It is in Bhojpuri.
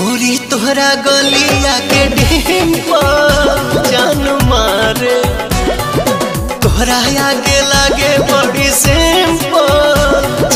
गोरी तोहरा गलिया के डिंपल जान मारे, तोहरा आगे लागे बड़ी सिंपल